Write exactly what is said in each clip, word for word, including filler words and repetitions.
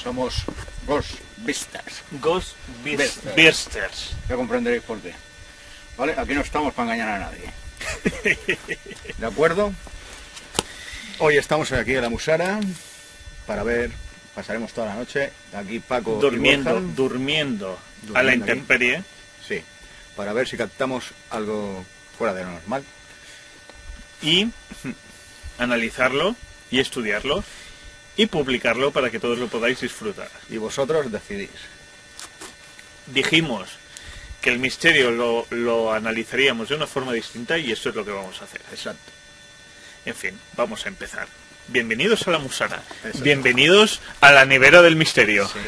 somos Ghostbusters. Ghostbusters. Ya comprenderéis por qué. ¿Vale? Aquí no estamos para engañar a nadie. ¿De acuerdo? Hoy estamos aquí en la Musara para ver, pasaremos toda la noche. Aquí Paco Durmiendo, y Borja, durmiendo, durmiendo a la aquí. intemperie. Sí, para ver si captamos algo fuera de lo normal. Y analizarlo y estudiarlo y publicarlo para que todos lo podáis disfrutar. Y vosotros decidís. Dijimos que el misterio lo, lo analizaríamos de una forma distinta y esto es lo que vamos a hacer. Exacto. En fin, vamos a empezar. Bienvenidos a la Musara. Exacto. Bienvenidos a la nevera del misterio. Sí.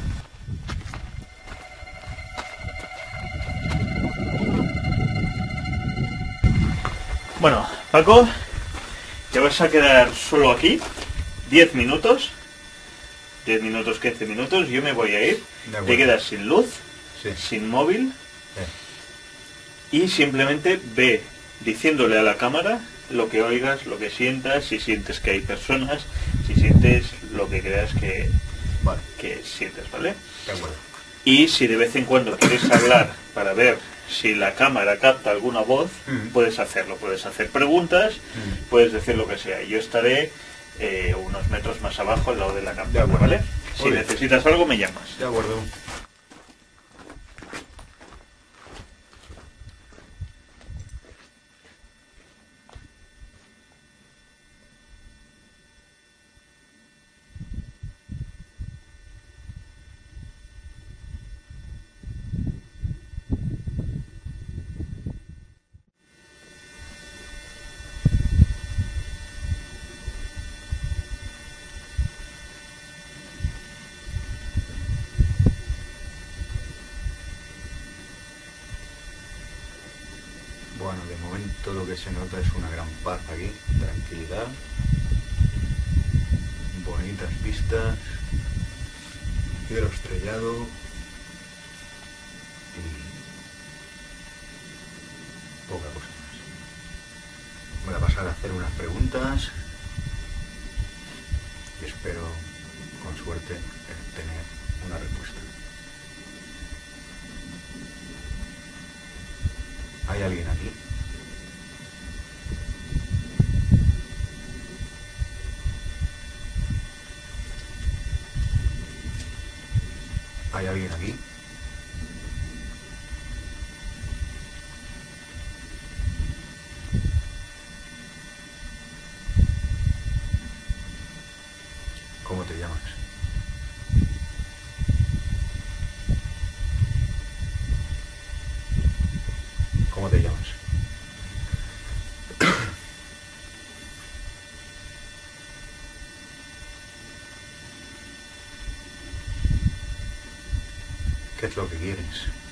Bueno, Paco, te vas a quedar solo aquí diez minutos. diez minutos, quince minutos. Yo me voy a ir. Te quedas sin luz, Sí. sin móvil. Sí. Y simplemente ve diciéndole a la cámara lo que oigas, lo que sientas, si sientes que hay personas, si sientes lo que creas que, Vale. que sientes, ¿vale? De acuerdo. Y si de vez en cuando quieres hablar para ver si la cámara capta alguna voz, Mm. puedes hacerlo, puedes hacer preguntas, Mm. puedes decir lo que sea. Yo estaré eh, unos metros más abajo al lado de la De cámara, acuerdo. ¿vale? Si Muy bien. necesitas algo me llamas. De acuerdo. Bueno, de momento lo que se nota es una gran paz aquí, tranquilidad, bonitas vistas, cielo estrellado y poca cosa más. Voy a pasar a hacer unas preguntas y espero, con suerte, eh, tener una respuesta. ¿Hay alguien aquí? ¿Hay alguien aquí? ¿Cómo te llamas? ¿Cómo te llamas? ¿Qué es lo que quieres?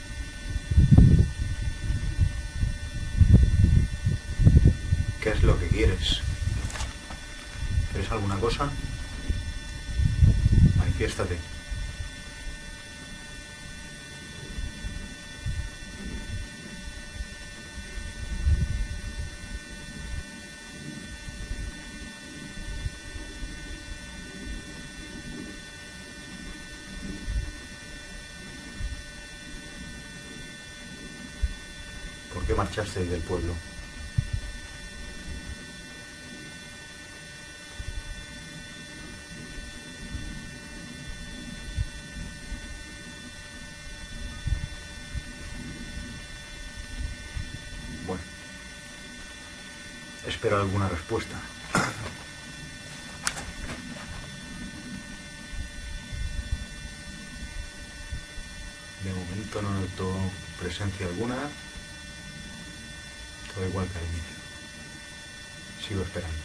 ¿Qué es lo que quieres? ¿Quieres alguna cosa? Manifiéstate. ¿Por qué marchasteis del pueblo? Bueno, espero alguna respuesta. De momento no noto presencia alguna. Todo igual que al inicio. Sigo esperando.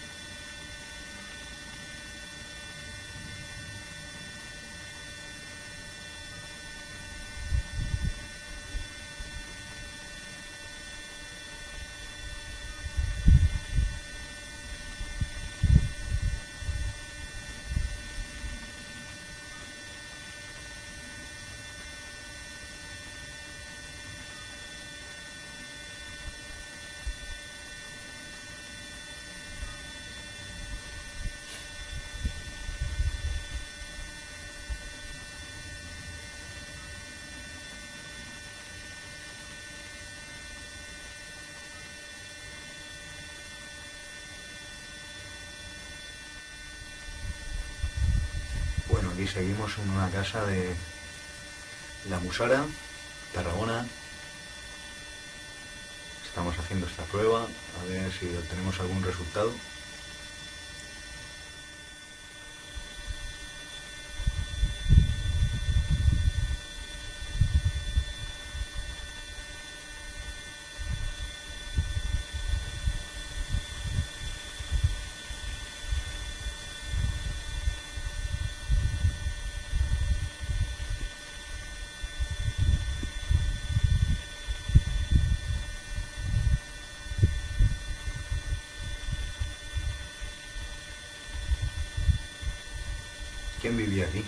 aquí seguimos en una casa de La Musara, Tarragona. Estamos haciendo esta prueba, a ver si obtenemos algún resultado. ¿Quién vivía aquí?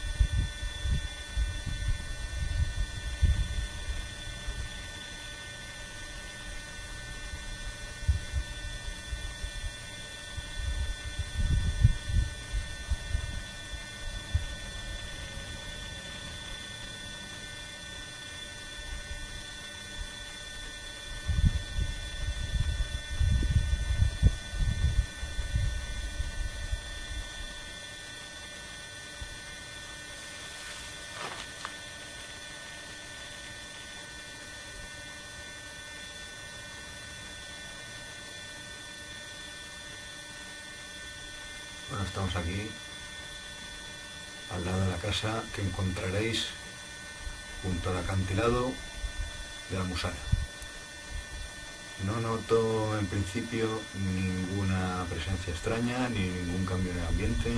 Bueno, estamos aquí, al lado de la casa que encontraréis junto al acantilado de La Musara. No noto en principio ninguna presencia extraña ni ningún cambio en el ambiente.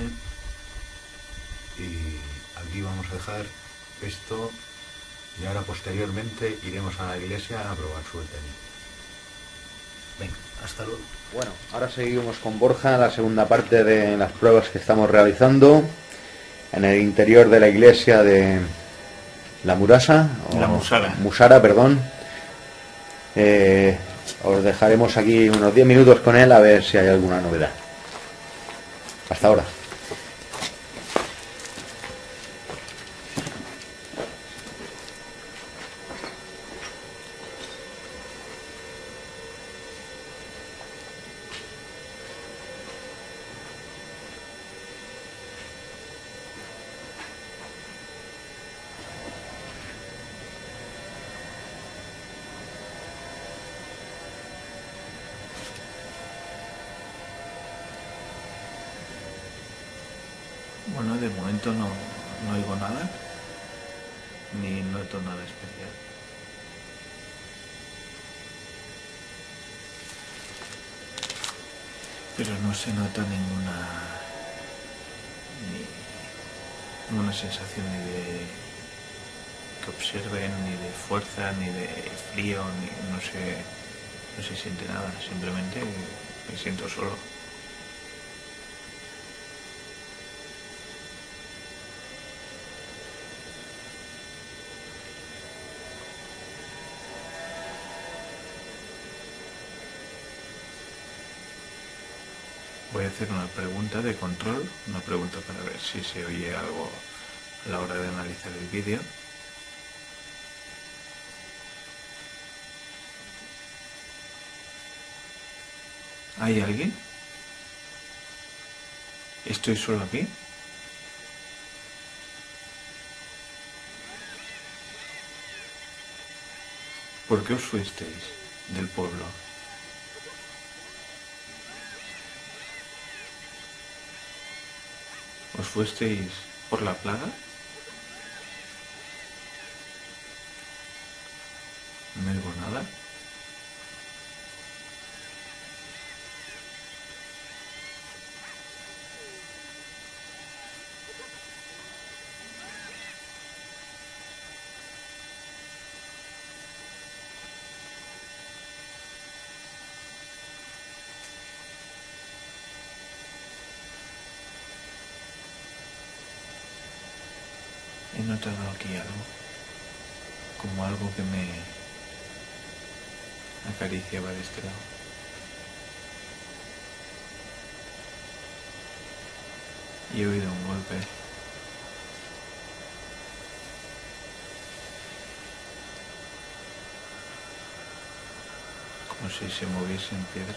Y aquí vamos a dejar esto y ahora posteriormente iremos a la iglesia a probar suerte allí. Venga, hasta luego. Bueno, ahora seguimos con Borja, la segunda parte de las pruebas que estamos realizando en el interior de la iglesia de La Murasa, La Musara. Musara, perdón. Eh, os dejaremos aquí unos diez minutos con él a ver si hay alguna novedad. Hasta ahora. Bueno, de momento no, no oigo nada, ni noto nada especial. Pero no se nota ninguna, ni, ninguna sensación ni de que observen, ni de fuerza, ni de frío, ni no se, no se siente nada, simplemente me siento solo. Voy a hacer una pregunta de control, una pregunta para ver si se oye algo a la hora de analizar el vídeo. ¿Hay alguien? ¿Estoy solo aquí? ¿Por qué os fuisteis del pueblo? ¿Os fuisteis por la plaga? No oigo nada. He notado aquí algo, como algo que me acariciaba de este lado. Y he oído un golpe. Como si se moviesen piedras.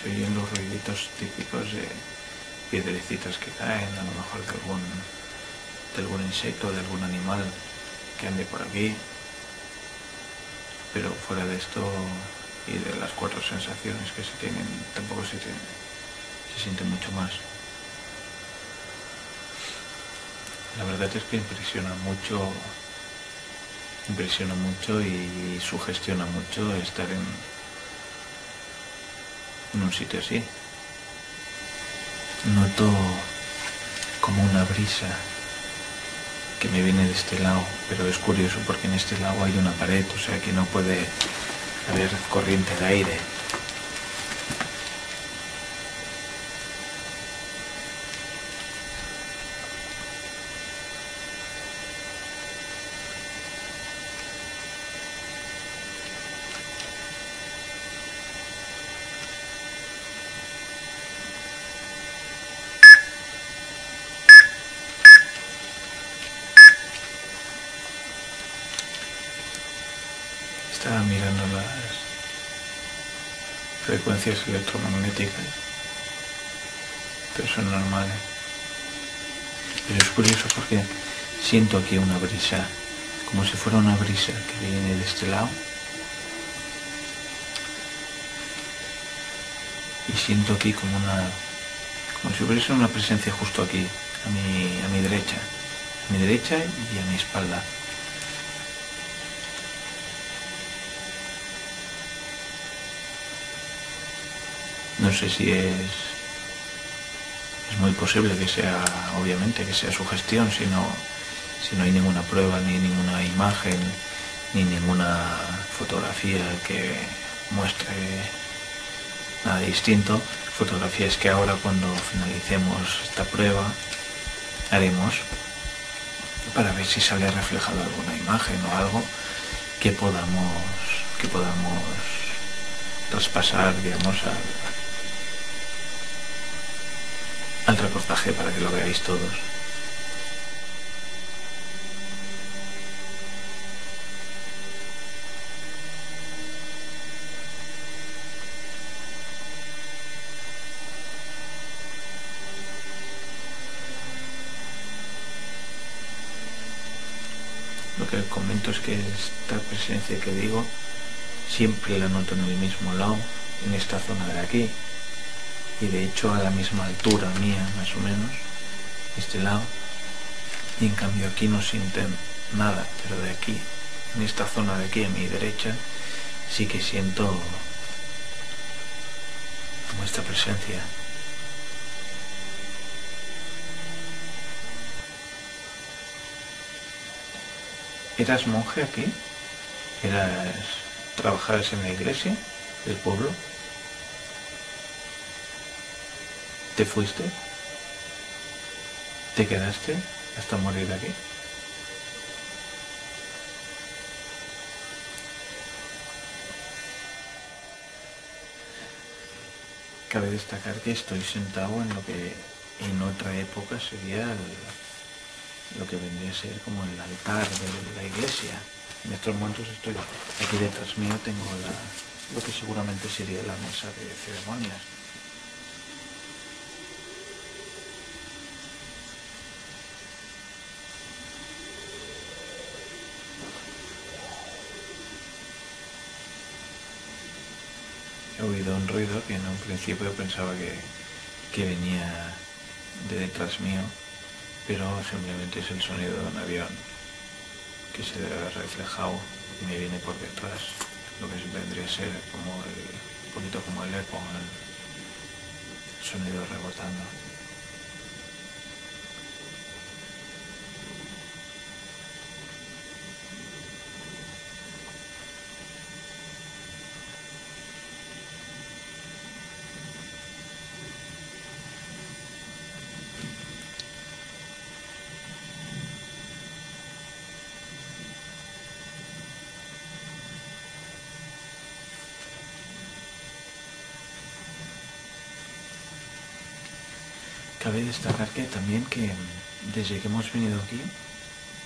se oyen los ruiditos típicos de piedrecitas que caen, a lo mejor de algún, de algún insecto, de algún animal que ande por aquí. Pero fuera de esto y de las cuatro sensaciones que se tienen, tampoco se, tiene, se siente mucho más. La verdad es que impresiona mucho, impresiona mucho y sugestiona mucho estar en, en un sitio así. Noto como una brisa que me viene de este lado, pero es curioso porque en este lado hay una pared, o sea que no puede haber corriente de aire. Estaba mirando las frecuencias electromagnéticas, pero son normales. Pero es curioso porque siento aquí una brisa, como si fuera una brisa que viene de este lado. Y siento aquí como una, como si hubiese una presencia justo aquí, a mi, a mi derecha, a mi derecha y a mi espalda. No sé si es, es muy posible que sea, obviamente, que sea sugestión, si no, si no hay ninguna prueba, ni ninguna imagen, ni ninguna fotografía que muestre nada distinto. Fotografías que ahora, cuando finalicemos esta prueba, haremos para ver si sale reflejada alguna imagen o algo que podamos, que podamos traspasar, digamos, al al reportaje para que lo veáis todos. Lo que comento es que esta presencia que digo siempre la noto en el mismo lado, en esta zona de aquí. Y de hecho a la misma altura mía, más o menos, este lado, y en cambio aquí no sienten nada, pero de aquí, en esta zona de aquí, a mi derecha, sí que siento como esta presencia. ¿Eras monje aquí? ¿Eras, trabajabas en la iglesia del pueblo? ¿Te fuiste? ¿Te quedaste hasta morir aquí? Cabe destacar que estoy sentado en lo que en otra época sería el, lo que vendría a ser como el altar de la iglesia. En estos momentos estoy aquí detrás mío, tengo la, lo que seguramente sería la mesa de ceremonias. He oído un ruido que en un principio pensaba que, que venía de detrás mío, pero simplemente es el sonido de un avión que se debe haber reflejado y me viene por detrás, lo que vendría a ser como el, un poquito como el eco, el sonido rebotando. Cabe destacar que también que desde que hemos venido aquí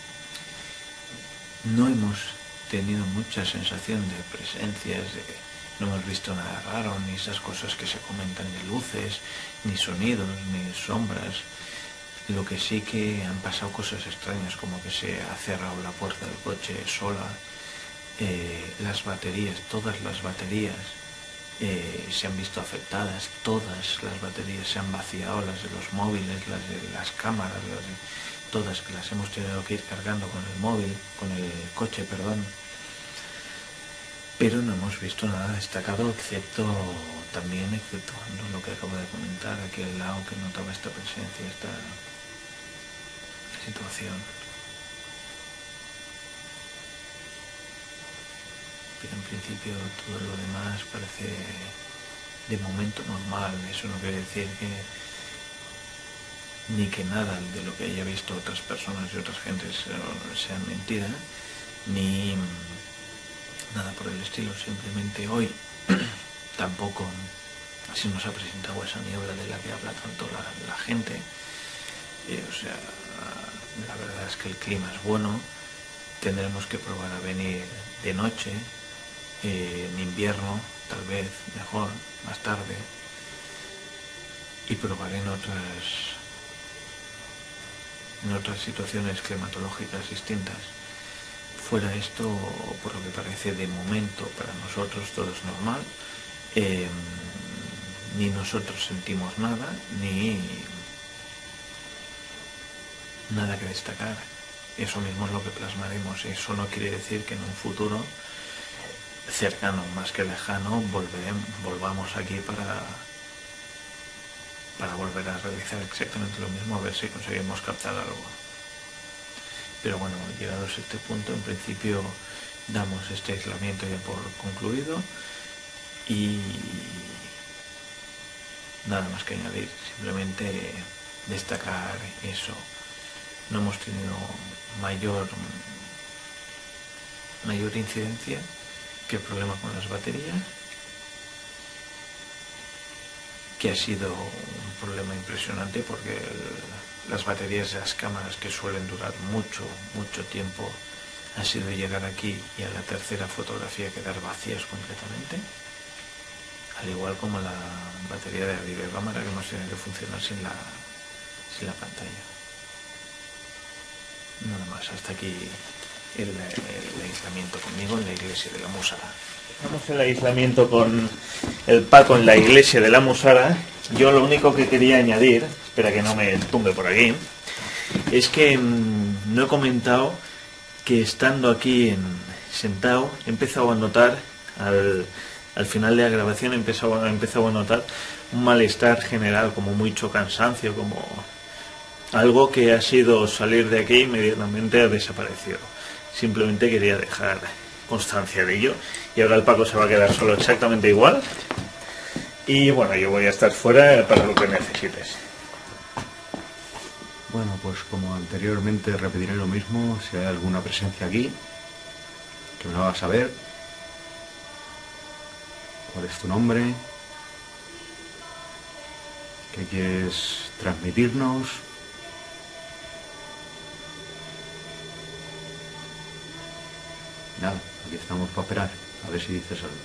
no hemos tenido mucha sensación de presencias, de no hemos visto nada raro, ni esas cosas que se comentan de luces, ni sonidos, ni sombras. Lo que sí que han pasado cosas extrañas, como que se ha cerrado la puerta del coche sola, eh, las baterías, todas las baterías eh, se han visto afectadas, todas las baterías se han vaciado, las de los móviles, las de las cámaras, las de, todas que las hemos tenido que ir cargando con el móvil, con el coche, perdón. Pero no hemos visto nada destacado, excepto también, exceptuando lo que acabo de comentar, aquel lado que notaba esta presencia, esta situación. Pero en principio todo lo demás parece de momento normal. Eso no quiere decir que ni que nada de lo que haya visto otras personas y otras gentes sea mentira, ni nada por el estilo. Simplemente hoy tampoco se nos ha presentado esa niebla de la que habla tanto la, la gente. Eh, o sea, la verdad es que el clima es bueno. Tendremos que probar a venir de noche, eh, en invierno, tal vez mejor, más tarde, y probar en otras en otras situaciones climatológicas distintas. Fuera esto, por lo que parece de momento para nosotros todo es normal. Eh, ni nosotros sentimos nada, ni nada que destacar. Eso mismo es lo que plasmaremos. Eso no quiere decir que en un futuro cercano, más que lejano, volveremos, volvamos aquí para para volver a realizar exactamente lo mismo, a ver si conseguimos captar algo. Pero bueno, llegados a este punto, en principio damos este aislamiento ya por concluido y nada más que añadir, simplemente destacar eso. No hemos tenido mayor mayor incidencia que el problema con las baterías, que ha sido un problema impresionante porque el, las baterías de las cámaras, que suelen durar mucho, mucho tiempo, ha sido llegar aquí y a la tercera fotografía quedar vacías completamente, al igual como la batería de la videocámara, que hemos tenido que funcionar sin la, sin la pantalla. Nada más, hasta aquí el, el aislamiento conmigo en la iglesia de la Musara. Estamos en el aislamiento con el Paco en la iglesia de la Musara. Yo lo único que quería añadir, espera que no me tumbe por aquí, es que mmm, no he comentado que estando aquí en, sentado he empezado a notar, al, al final de la grabación he empezado, he empezado a notar un malestar general, como mucho cansancio, como algo que ha sido salir de aquí y inmediatamente ha desaparecido. Simplemente quería dejar constancia de ello. Y ahora el Paco se va a quedar solo exactamente igual. Y bueno, yo voy a estar fuera para lo que necesites. Bueno, pues como anteriormente repetiré lo mismo. Si hay alguna presencia aquí, que me lo hagas saber. ¿Cuál es tu nombre? ¿Qué quieres transmitirnos? Nada, aquí estamos para esperar, a ver si dices algo.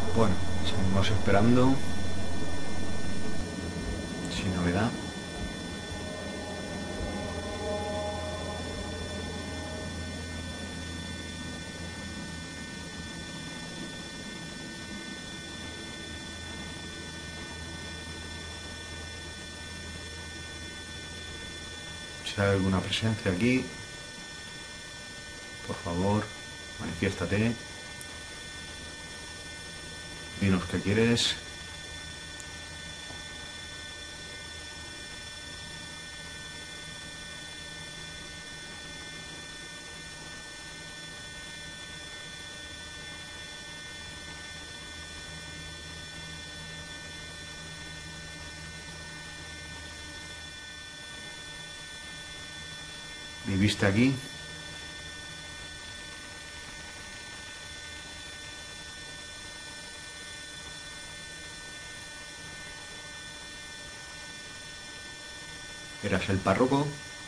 Bueno, seguimos esperando. Sin novedad. Si hay alguna presencia aquí, por favor, manifiéstate. Dinos qué quieres. ¿Viviste aquí? ¿Eras el párroco?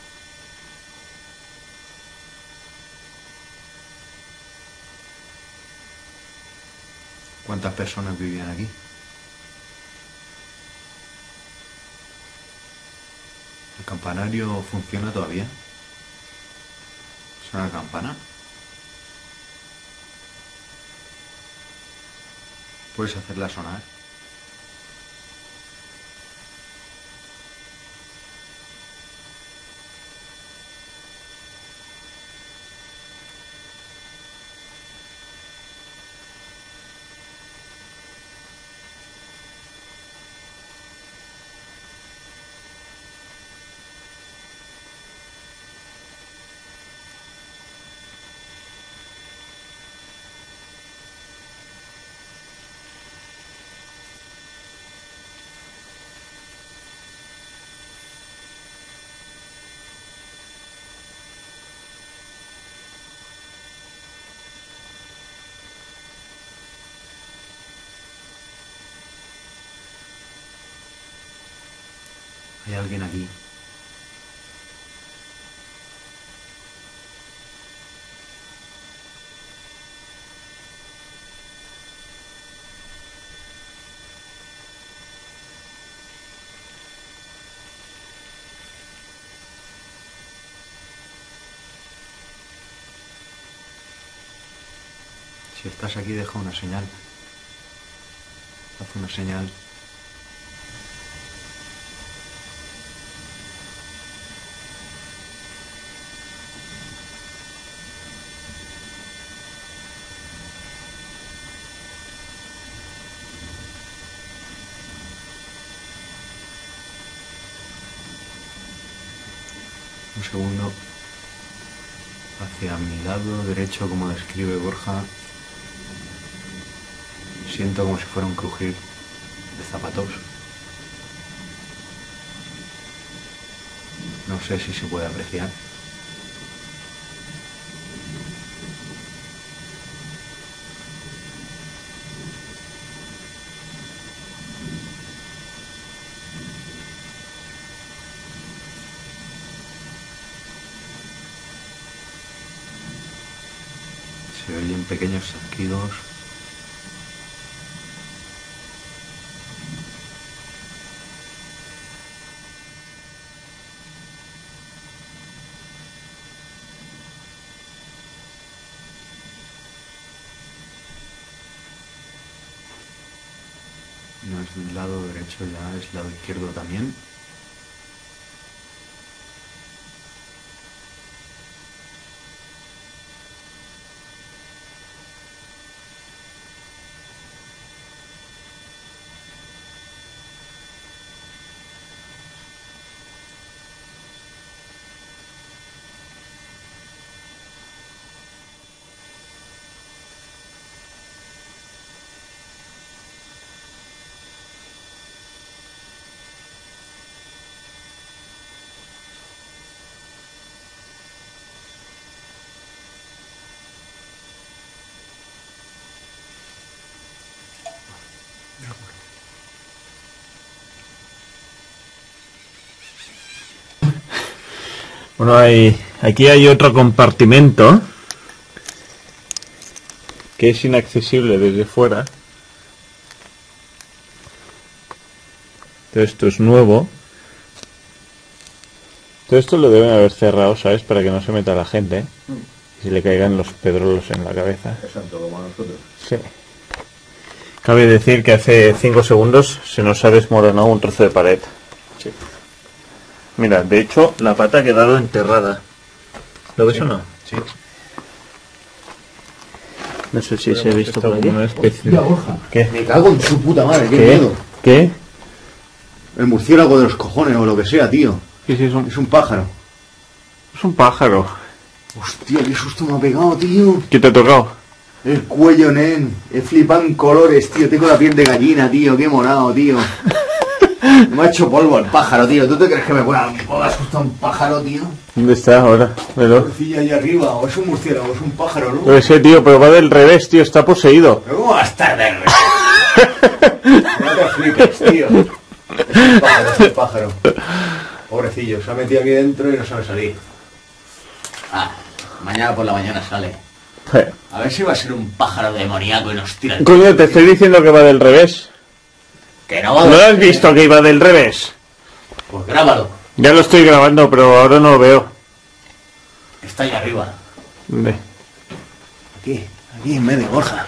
¿Cuántas personas vivían aquí? ¿El campanario funciona todavía? ¿Suena la campana? ¿Puedes hacerla sonar? ¿Hay alguien aquí? Si estás aquí, deja una señal. Haz una señal. Un segundo. Hacia mi lado derecho, como describe Borja, siento como si fuera un crujir de zapatos. No sé si se puede apreciar. Se oyen pequeños chasquidos. No es del lado derecho ya, es lado izquierdo también. Bueno, hay, aquí hay otro compartimento que es inaccesible desde fuera, Todo esto es nuevo. Todo esto lo deben haber cerrado, ¿sabes? Para que no se meta la gente, ¿eh? Y se le caigan los pedrolos en la cabeza. Exacto, como a nosotros. Sí. Cabe decir que hace cinco segundos se nos ha desmoronado un trozo de pared. Sí. Mira, de hecho, la pata ha quedado enterrada. ¿Lo ves Sí. o no? Sí. No sé si se ha visto por aquí. Una especie Hostia, Borja. ¿Qué? Me cago en su puta madre, qué, ¿Qué? miedo. ¿Qué? El murciélago de los cojones o lo que sea, tío. ¿Qué es eso? Es un pájaro. Es un pájaro. Hostia, qué susto me ha pegado, tío. ¿Qué te ha tocado? El cuello, nen. He flipado en colores, tío. Tengo la piel de gallina, tío. Qué monado, tío. Me ha hecho polvo el pájaro, tío. ¿Tú te crees que me pueda, me pueda asustar un pájaro, tío? ¿Dónde está ahora? Velo. Pobrecilla ahí arriba. O es un murciélago, o es un pájaro, ¿no? No sé, tío, pero va del revés, tío. Está poseído. ¿Pero cómo va a estar de revés? No te flipes, tío. Es un pájaro, es un pájaro. Pobrecillo, se ha metido aquí dentro y no sabe salir. Ah, mañana por la mañana sale. A ver si va a ser un pájaro demoníaco y nos tira el... Coño, te estoy diciendo que va del revés. Que no va a... ¿No lo has visto que iba del revés? Pues grábalo. Ya lo estoy grabando, pero ahora no lo veo. Está ahí arriba. ¿Dónde? Aquí, aquí en medio, Borja.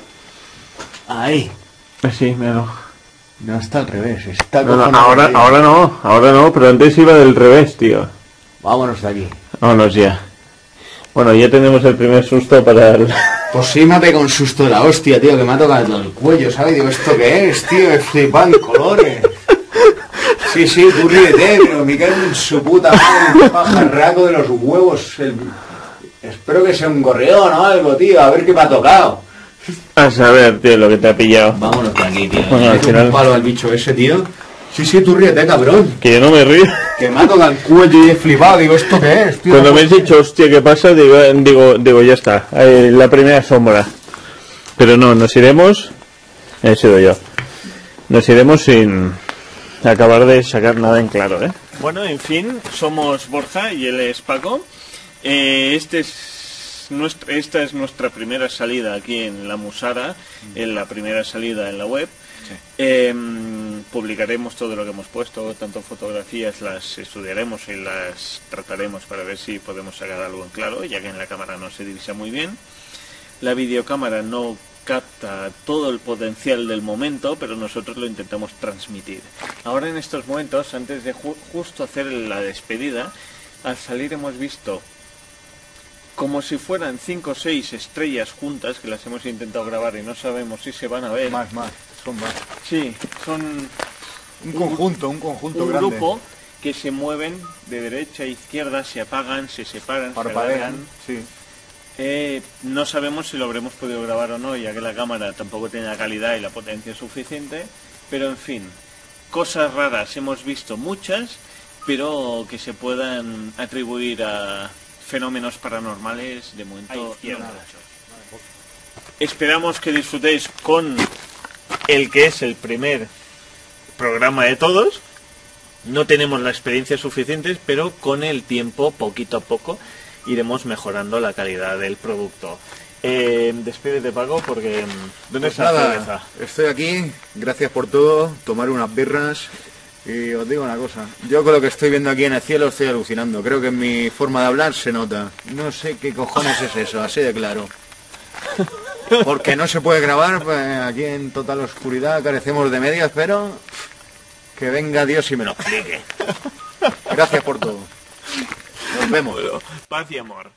Ahí. Sí, míralo. No, está al revés, está No, no, cojonado ahora, ahí. ahora no, ahora no, pero antes iba del revés, tío. Vámonos de aquí. Vámonos ya. Bueno, ya tenemos el primer susto para el... Pues sí me ha pegado un susto de la hostia, tío, que me ha tocado todo el cuello, ¿sabes? Digo, ¿esto qué es, tío? Es flipán colores. Sí, sí, tú ríete, pero me cae en su puta madre el pajarraco de los huevos. El... Espero que sea un gorrión o algo, tío, a ver qué me ha tocado. A saber, tío, lo que te ha pillado. Vámonos de aquí, tío. Bueno, al Le final- un palo al bicho ese, tío. Sí, sí, tú ríete, cabrón. Que yo no me río. Que me ha tocado el cuello y he flipado. Digo, ¿esto qué es, tío? Cuando me has dicho, hostia, ¿qué pasa? Digo, digo, digo ya está. Eh, la primera sombra. Pero no, nos iremos... He sido yo. Nos iremos sin acabar de sacar nada en claro, ¿eh? Bueno, en fin, somos Borja y él es Paco. Eh, este es nuestra, esta es nuestra primera salida aquí en La Musara, en la primera salida en la web. Sí. Eh, publicaremos todo lo que hemos puesto, tanto fotografías, las estudiaremos y las trataremos para ver si podemos sacar algo en claro, ya que en la cámara no se divisa muy bien. La videocámara no capta todo el potencial del momento, pero nosotros lo intentamos transmitir. Ahora en estos momentos, antes de ju justo hacer la despedida, al salir hemos visto como si fueran cinco o seis estrellas juntas, que las hemos intentado grabar y no sabemos si se van a ver. Más, más, son más. Sí, son Un conjunto, un conjunto un grande. grupo que se mueven de derecha a izquierda, se apagan, se separan, se Parpadean, alargan. sí. Eh, no sabemos si lo habremos podido grabar o no, ya que la cámara tampoco tiene la calidad y la potencia suficiente, pero en fin, cosas raras hemos visto muchas, pero que se puedan atribuir a fenómenos paranormales de momento no muchos. Esperamos que disfrutéis con el que es el primer programa de todos. No tenemos la experiencia suficiente, pero con el tiempo, poquito a poco, iremos mejorando la calidad del producto. Eh, despídete, Paco, porque... ¿Dónde Pues está la nada, cerveza? estoy aquí, gracias por todo, tomar unas birras y os digo una cosa, yo con lo que estoy viendo aquí en el cielo estoy alucinando, creo que en mi forma de hablar se nota, no sé qué cojones es eso, así de claro. Porque no se puede grabar, pues aquí en total oscuridad carecemos de medias, pero que venga Dios y me lo explique. Gracias por todo. Nos vemos. Paz y amor.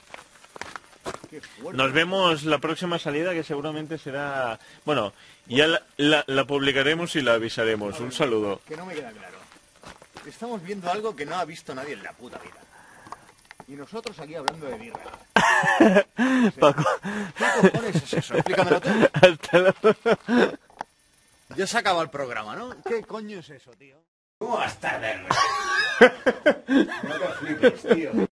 Nos vemos la próxima salida, que seguramente será... Bueno, ya la, la- la publicaremos y la avisaremos. Un saludo. Que no me queda claro. Estamos viendo algo que no ha visto nadie en la puta vida. Y nosotros aquí hablando de birra. Paco. ¿Qué cojones es eso? Explícamelo tú. Hasta luego. Ya se acaba el programa, ¿no? ¿Qué coño es eso, tío? ¿Cómo va a estar de No te flipes, tío.